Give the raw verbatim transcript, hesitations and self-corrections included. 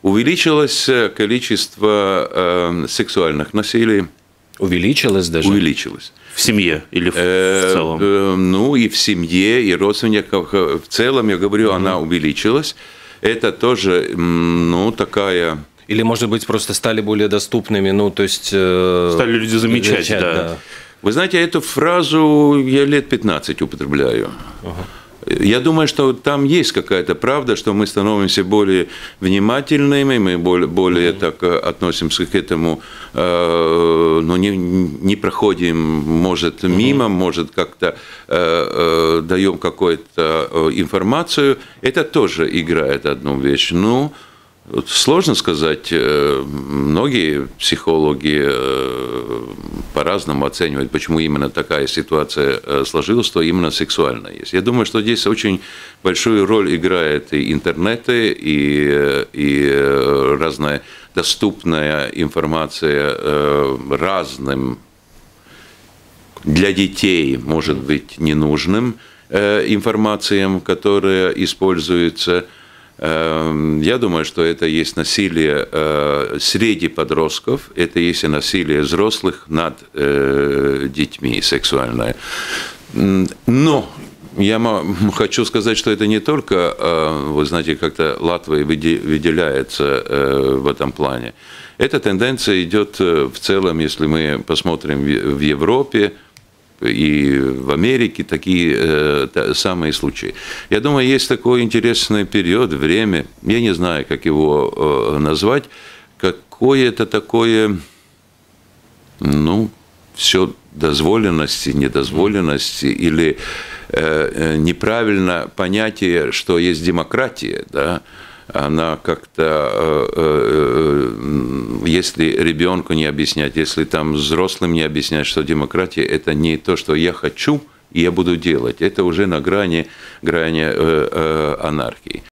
Увеличилось количество э, сексуальных насилий. Увеличилось даже? Увеличилось. В семье или в, в целом? Э, э, ну, и в семье, и родственников. В целом, я говорю, mm-hmm. она увеличилась. Это тоже, ну, такая... Или, может быть, просто стали более доступными, ну, то есть... Э, стали люди замечать, замечать да. да. Вы знаете, эту фразу я лет пятнадцать употребляю. Uh-huh. Я думаю, что там есть какая-то правда, что мы становимся более внимательными, мы более, более uh-huh. так относимся к этому, э, но не, не проходим, может, мимо, uh-huh. может, как-то э, э, даем какую-то информацию. Это тоже играет одну вещь. Ну, сложно сказать, многие психологи по-разному оценивают, почему именно такая ситуация сложилась, что именно сексуальная есть. Я думаю, что здесь очень большую роль играет и интернет, и, и разная доступная информация разным для детей, может быть, ненужным информациям, которые используются. Я думаю, что это есть насилие среди подростков, это есть и насилие взрослых над детьми сексуальное. Но я хочу сказать, что это не только, вы знаете, как-то Латвия выделяется в этом плане. Эта тенденция идет в целом, если мы посмотрим в Европе, и в Америке такие э, самые случаи. Я думаю, есть такой интересный период, время, я не знаю, как его э, назвать, какое-то такое, ну, все дозволенности, недозволенности, или э, неправильно понятие, что есть демократия, да, она как-то, если ребенку не объяснять, если там взрослым не объяснять, что демократия – это не то, что я хочу, и я буду делать, это уже на грани, грани анархии.